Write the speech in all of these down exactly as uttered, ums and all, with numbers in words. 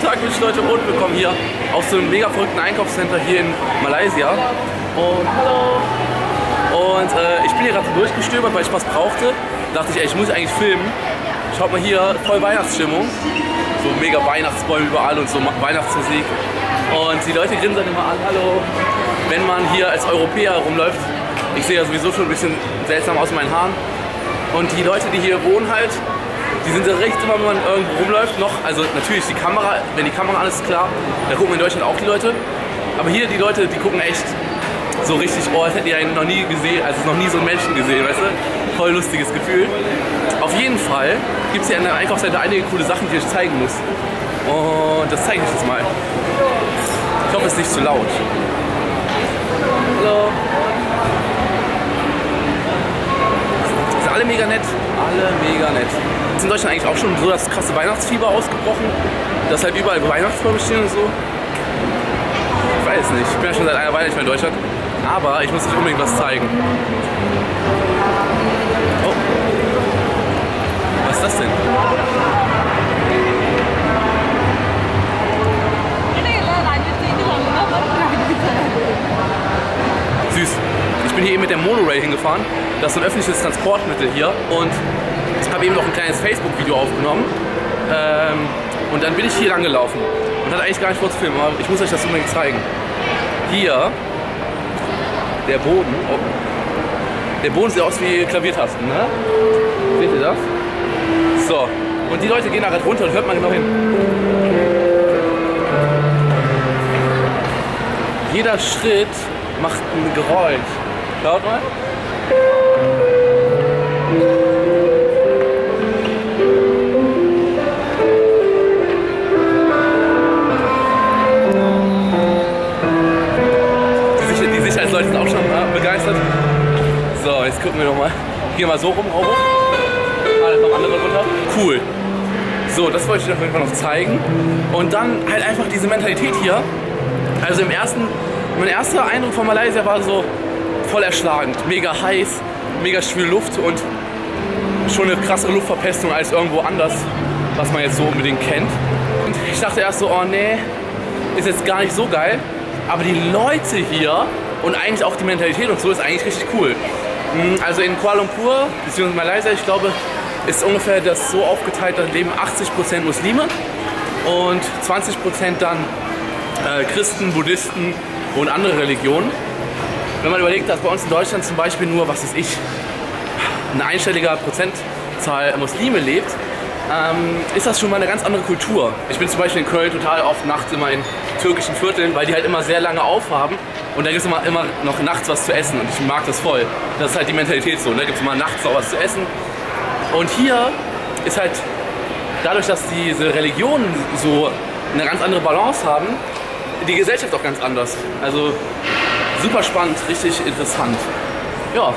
Tag, liebe Leute, und willkommen hier auf so einem mega verrückten Einkaufscenter hier in Malaysia. Und hallo! Und äh, ich bin hier gerade durchgestöbert, weil ich was brauchte. Da dachte ich, ey, ich muss eigentlich filmen. Schaut mal hier, voll Weihnachtsstimmung. So mega Weihnachtsbäume überall und so Weihnachtsmusik. Und die Leute grinsen dann immer an, hallo. Wenn man hier als Europäer rumläuft, ich sehe ja sowieso schon ein bisschen seltsam aus meinen Haaren. Und die Leute, die hier wohnen halt, die sind recht immer, wenn man irgendwo rumläuft, noch, also natürlich die Kamera, wenn die Kamera an ist, klar, da gucken in Deutschland auch die Leute. Aber hier die Leute, die gucken echt so richtig, oh, das hätten die ja noch nie gesehen, also noch nie so einen Menschen gesehen, weißt du? Voll lustiges Gefühl. Auf jeden Fall gibt es hier an der Einkaufsseite einige coole Sachen, die ich zeigen muss. Und das zeige ich jetzt mal. Ich hoffe, es ist nicht zu laut. Hallo. Sind alle mega nett, alle mega nett. Es ist in Deutschland eigentlich auch schon so das krasse Weihnachtsfieber ausgebrochen, dass halt überall Weihnachtsbäume stehen und so. Ich weiß nicht, ich bin ja schon seit einer Weile nicht mehr in Deutschland, aber ich muss euch unbedingt was zeigen. Oh. Was ist das denn? Süß. Ich bin hier eben mit der Monorail hingefahren. Das ist ein öffentliches Transportmittel hier und ich habe eben noch ein kleines Facebook-Video aufgenommen. Ähm, und dann bin ich hier lang gelaufen und hatte eigentlich gar nicht vor zu filmen, aber ich muss euch das unbedingt zeigen. Hier, der Boden. Oh, der Boden sieht aus wie Klaviertasten, ne? Seht ihr das? So, und die Leute gehen da gerade runter und hört mal genau hin. Jeder Schritt macht ein Geräusch. Schaut mal. Die Sicherheitsleute sind auch schon äh, begeistert. So, jetzt gucken wir nochmal. Gehen wir so rum, auch hoch. Ah, jetzt noch andere runter. Cool. So, das wollte ich auf jeden Fall noch zeigen. Und dann halt einfach diese Mentalität hier. Also im ersten, mein erster Eindruck von Malaysia war so voll erschlagend. Mega heiß, mega schwül Luft und schon eine krassere Luftverpestung als irgendwo anders, was man jetzt so unbedingt kennt. Und ich dachte erst so, oh nee, ist jetzt gar nicht so geil. Aber die Leute hier und eigentlich auch die Mentalität und so ist eigentlich richtig cool. Also in Kuala Lumpur, beziehungsweise Malaysia, ich glaube, ist ungefähr das so aufgeteilt, da leben achtzig Prozent Muslime und zwanzig Prozent dann äh, Christen, Buddhisten und andere Religionen. Wenn man überlegt, dass bei uns in Deutschland zum Beispiel nur, was ist ich, eine einstellige Prozentzahl Muslime lebt, ähm, ist das schon mal eine ganz andere Kultur. Ich bin zum Beispiel in Köln total oft nachts immer in türkischen Vierteln, weil die halt immer sehr lange aufhaben und da gibt es immer, immer noch nachts was zu essen und ich mag das voll. Das ist halt die Mentalität so, da gibt es immer nachts noch was zu essen. Und hier ist halt, dadurch, dass diese Religionen so eine ganz andere Balance haben, die Gesellschaft auch ganz anders. Also super spannend, richtig interessant. Ja.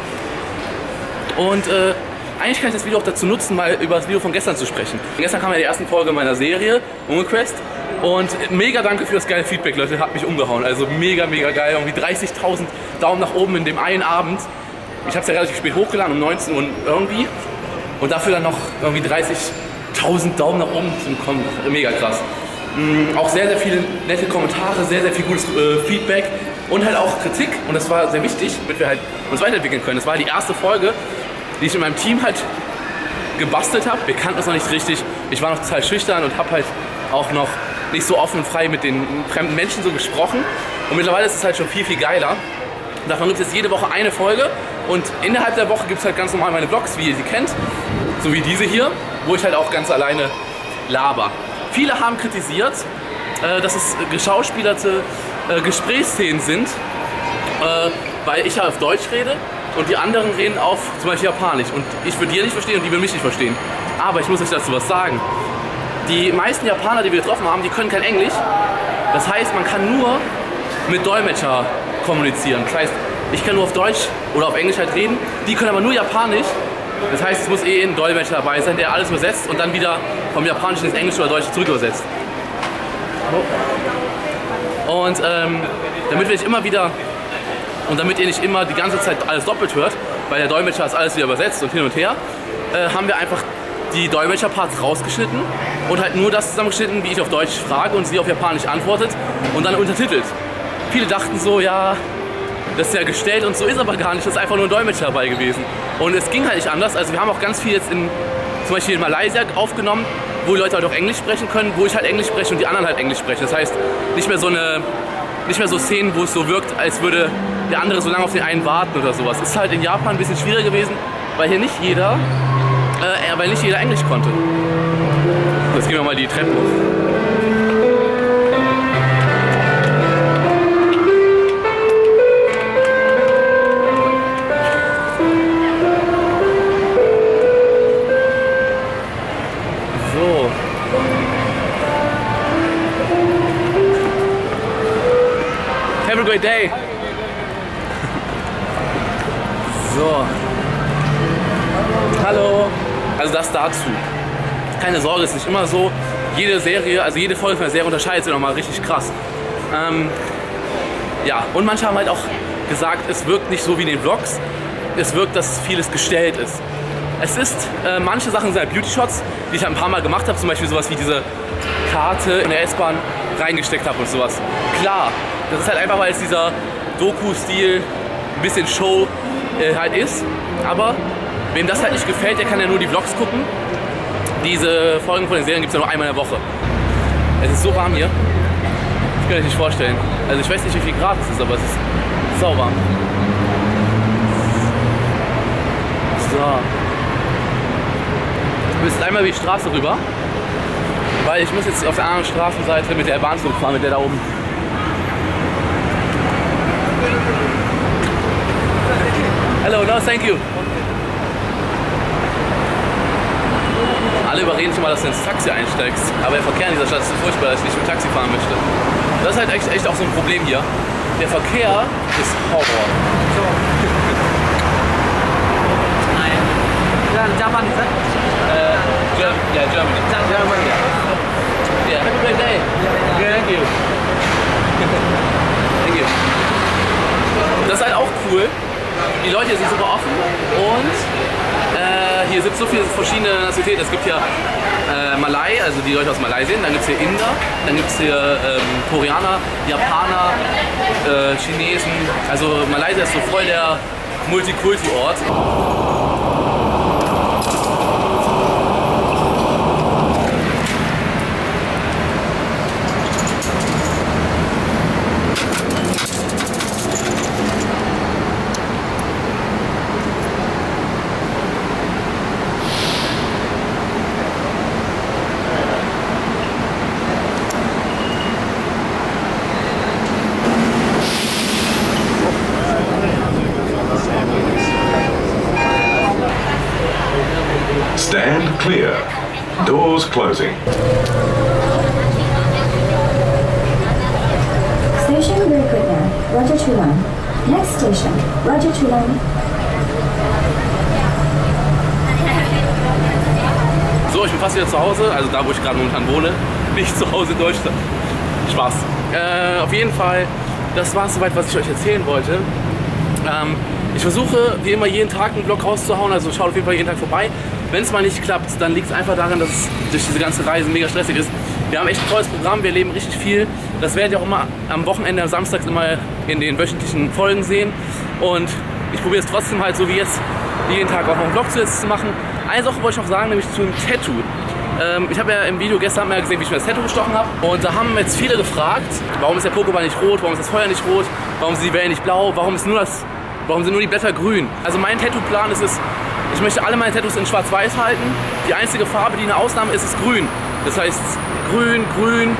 Und äh, eigentlich kann ich das Video auch dazu nutzen, mal über das Video von gestern zu sprechen. Gestern kam ja die erste Folge meiner Serie, Ungequest. Und mega danke für das geile Feedback, Leute, hat mich umgehauen. Also mega, mega geil. Irgendwie dreißigtausend Daumen nach oben in dem einen Abend. Ich habe es ja relativ spät hochgeladen, um neunzehn Uhr irgendwie. Und dafür dann noch irgendwie dreißigtausend Daumen nach oben zu bekommen. Mega krass. Mhm, auch sehr, sehr viele nette Kommentare, sehr, sehr viel gutes äh, Feedback. Und halt auch Kritik. Und das war sehr wichtig, damit wir halt uns weiterentwickeln können. Das war die erste Folge, die ich mit meinem Team halt gebastelt habe. Wir kannten uns noch nicht richtig. Ich war noch total schüchtern und habe halt auch noch nicht so offen und frei mit den fremden Menschen so gesprochen. Und mittlerweile ist es halt schon viel, viel geiler. Davon gibt es jetzt jede Woche eine Folge. Und innerhalb der Woche gibt es halt ganz normal meine Vlogs, wie ihr sie kennt. So wie diese hier, wo ich halt auch ganz alleine laber. Viele haben kritisiert, äh, dass es geschauspielerte äh, Gesprächsszenen sind, äh, weil ich ja auf Deutsch rede und die anderen reden auf zum Beispiel Japanisch. Und ich würde die nicht verstehen und die würden mich nicht verstehen. Aber ich muss euch dazu was sagen. Die meisten Japaner, die wir getroffen haben, die können kein Englisch. Das heißt, man kann nur mit Dolmetscher kommunizieren. Das heißt, ich kann nur auf Deutsch oder auf Englisch halt reden. Die können aber nur Japanisch. Das heißt, es muss eh ein Dolmetscher dabei sein, der alles übersetzt und dann wieder vom Japanischen ins Englische oder Deutsche zurück übersetzt. Und ähm, damit wir nicht immer wieder und damit ihr nicht immer die ganze Zeit alles doppelt hört, weil der Dolmetscher ist alles wieder übersetzt und hin und her, äh, haben wir einfach die Dolmetscherparts rausgeschnitten und halt nur das zusammengeschnitten, wie ich auf Deutsch frage und sie auf Japanisch antwortet und dann untertitelt. Viele dachten so, ja, das ist ja gestellt und so ist aber gar nicht, das ist einfach nur ein Dolmetscher dabei gewesen. Und es ging halt nicht anders, also wir haben auch ganz viel jetzt in, zum Beispiel in Malaysia aufgenommen, wo die Leute halt auch Englisch sprechen können, wo ich halt Englisch spreche und die anderen halt Englisch sprechen. Das heißt, nicht mehr so eine, nicht mehr so Szenen, wo es so wirkt, als würde der andere so lange auf den einen warten oder sowas. Ist halt in Japan ein bisschen schwieriger gewesen, weil hier nicht jeder Äh, weil nicht jeder Englisch konnte. Jetzt gehen wir mal die Treppen hoch. So. Have a great day. So. Hallo. Also das dazu. Keine Sorge, es ist nicht immer so. Jede Serie, also jede Folge von der Serie unterscheidet sich nochmal richtig krass. Ähm, ja, und manche haben halt auch gesagt, es wirkt nicht so wie in den Vlogs. Es wirkt, dass vieles gestellt ist. Es ist, äh, manche Sachen sind halt Beauty-Shots, die ich halt ein paar Mal gemacht habe. Zum Beispiel sowas wie diese Karte in der S-Bahn reingesteckt habe und sowas. Klar, das ist halt einfach, weil es dieser Doku-Stil, ein bisschen Show äh, halt ist. Aber wem das halt nicht gefällt, der kann ja nur die Vlogs gucken. Diese Folgen von den Serien gibt es ja nur einmal in der Woche. Es ist so warm hier. Das kann ich nicht vorstellen. Also ich weiß nicht, wie viel Grad es ist, aber es ist sauwarm. So. Wir müssen einmal über die Straße rüber. Weil ich muss jetzt auf der anderen Straßenseite mit der Bahn fahren, mit der da oben. Hello, no, thank you. Alle überreden schon mal, dass du ins Taxi einsteigst. Aber der Verkehr in dieser Stadt ist so furchtbar, dass ich nicht mit Taxi fahren möchte. Das ist halt echt, echt auch so ein Problem hier. Der Verkehr ist Horror. So. Nein. Japan is that? Uh, Germ yeah, Germany. Germany. Yeah. Have a great day. Yeah. Thank you. Thank you. Das ist halt auch cool. Die Leute hier sind super offen und äh, hier sind so viele verschiedene Nationalitäten. Es gibt hier äh, Malai, also die Leute aus Malaysia, dann gibt es hier Inder, dann gibt es hier ähm, Koreaner, Japaner, äh, Chinesen. Also Malaysia ist so voll der Multikulti-Ort. Stand clear. Doors closing. Station Great Britain, Roger Chulan. Next station, Roger Chulan. So, ich bin fast wieder zu Hause, also da, wo ich gerade momentan wohne. Nicht zu Hause in Deutschland. Spaß. Äh, auf jeden Fall, das war es soweit, was ich euch erzählen wollte. Ähm, ich versuche, wie immer, jeden Tag einen Vlog rauszuhauen, also schaut auf jeden Fall jeden Tag vorbei. Wenn es mal nicht klappt, dann liegt es einfach daran, dass es durch diese ganze Reise mega stressig ist. Wir haben echt ein tolles Programm, wir erleben richtig viel. Das werdet ihr auch immer am Wochenende, am Samstags immer in den wöchentlichen Folgen sehen. Und ich probiere es trotzdem halt so wie jetzt, jeden Tag auch noch einen Vlog zusätzlich zu machen. Eine Sache wollte ich noch sagen, nämlich zu einem Tattoo. Ähm, ich habe ja im Video gestern mal gesehen, wie ich mir das Tattoo gestochen habe. Und da haben jetzt viele gefragt, warum ist der Pokéball nicht rot, warum ist das Feuer nicht rot, warum sind die Wellen nicht blau, warum, ist nur das, warum sind nur die Blätter grün. Also mein Tattoo-Plan ist es, ich möchte alle meine Tattoos in schwarz-weiß halten. Die einzige Farbe, die eine Ausnahme ist, ist grün. Das heißt grün, grün,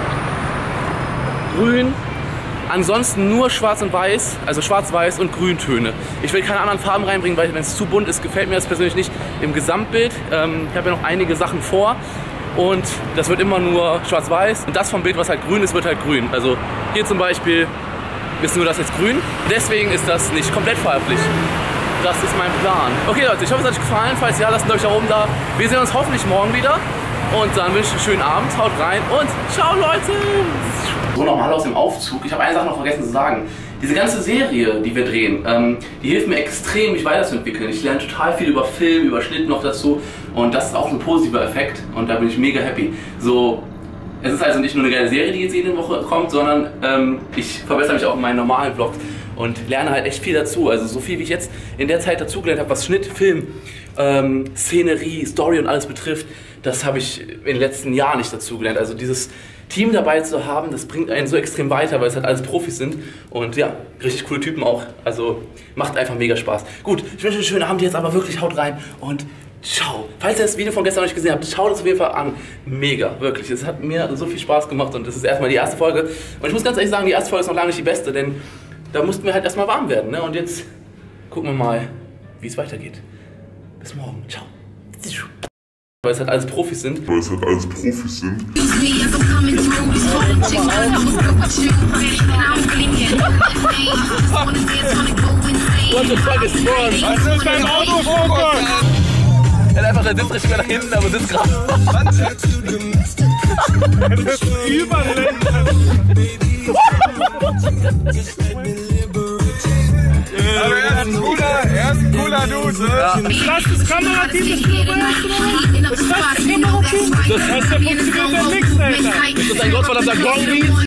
grün. Ansonsten nur schwarz und weiß, also schwarz-weiß und Grüntöne. Ich will keine anderen Farben reinbringen, weil wenn es zu bunt ist, gefällt mir das persönlich nicht im Gesamtbild. Ähm, ich habe ja noch einige Sachen vor und das wird immer nur schwarz-weiß. Und das vom Bild, was halt grün ist, wird halt grün. Also hier zum Beispiel ist nur das jetzt grün. Deswegen ist das nicht komplett farblich. Das ist mein Plan. Okay Leute, ich hoffe es hat euch gefallen. Falls ja, lasst ein Daumen nach oben da. Wir sehen uns hoffentlich morgen wieder. Und dann wünsche ich einen schönen Abend, haut rein und ciao Leute! So, nochmal aus dem Aufzug. Ich habe eine Sache noch vergessen zu sagen. Diese ganze Serie, die wir drehen, ähm, die hilft mir extrem, mich weiterzuentwickeln. Ich lerne total viel über Film, über Schnitt noch dazu und das ist auch ein positiver Effekt und da bin ich mega happy. So, es ist also nicht nur eine geile Serie, die jetzt jede Woche kommt, sondern ähm, ich verbessere mich auch in meinen normalen Vlogs und lerne halt echt viel dazu. Also so viel, wie ich jetzt in der Zeit dazugelernt habe, was Schnitt, Film, ähm, Szenerie, Story und alles betrifft, das habe ich in den letzten Jahren nicht dazugelernt. Also dieses Team dabei zu haben, das bringt einen so extrem weiter, weil es halt alles Profis sind und ja, richtig coole Typen auch. Also macht einfach mega Spaß. Gut, ich wünsche euch einen schönen Abend jetzt, aber wirklich haut rein und ciao. Falls ihr das Video von gestern noch nicht gesehen habt, schaut es auf jeden Fall an. Mega, wirklich. Es hat mir so viel Spaß gemacht und das ist erstmal die erste Folge. Und ich muss ganz ehrlich sagen, die erste Folge ist noch lange nicht die beste, denn da mussten wir halt erstmal warm werden. Ne? Und jetzt gucken wir mal, wie es weitergeht. Bis morgen. Ciao. Weil es halt alles Profis sind. Weil es halt alles Profis sind. What the fuck is wrong? Was ist dein Autofokus? Er hat einfach, der sitzt richtig nach hinten, aber sitzt gerade. Das ist überlendet. Aber er ist ein cooler, er ist ein cooler Dude, ne? Ja. Ist das das Kamerateam, das du überhaupt oder was? Ist das das Kamerateam? Das ist der funktioniert der Mix, Alter. Ist das ein gottverdammter Gong-Beat?